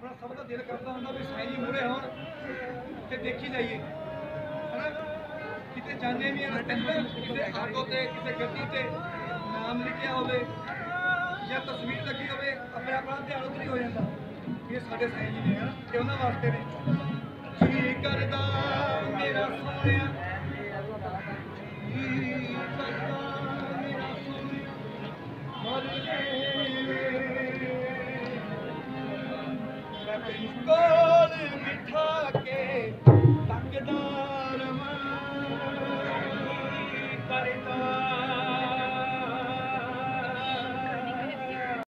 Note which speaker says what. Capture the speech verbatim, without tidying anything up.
Speaker 1: अपना सब का दिल करता होंगे भी साईं जी मूहरे होण ते देखी जाइए है ना किते जाने भी है किते आटो ते किते गड्डी ते नाम लिखिया होवे या तस्वीर लगी होवे अपने अपना ध्यान उधर ही हो जाता ये साडे साईं जी ने है ना ते उन्हां वास्ते ने जी करदा मेरा सोहणिया